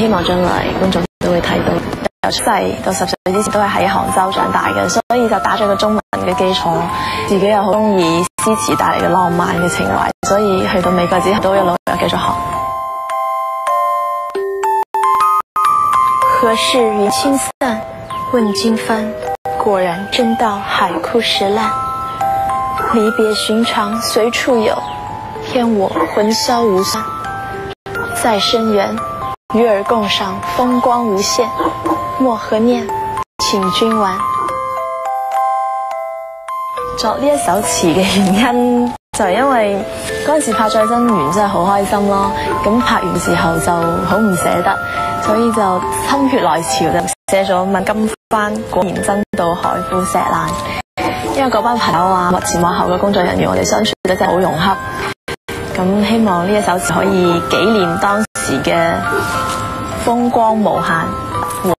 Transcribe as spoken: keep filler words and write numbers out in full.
希望將來觀眾都會睇到。由出世到十歲之前都係喺杭州長大嘅，所以就打咗個中文嘅基礎。自己又好中意詩詞帶嚟嘅浪漫嘅情懷，所以去到美國之後都一路繼續學。 何事雲輕散，問經幡，果然真到海枯石爛。離別尋常隨處有，偏我魂銷無算。在生緣，與爾共賞風光無限。莫何念，請君玩。 作呢一首詞嘅原因就係因為嗰陣時拍《再生緣》真係好開心咯，咁拍完時候就好唔捨得，所以就心血來潮就寫咗問金幡果然真到海枯石爛。因為嗰班朋友啊，幕前幕後嘅工作人員，我哋相處得真係好融洽，咁希望呢一首詞可以紀念當時嘅風光無限。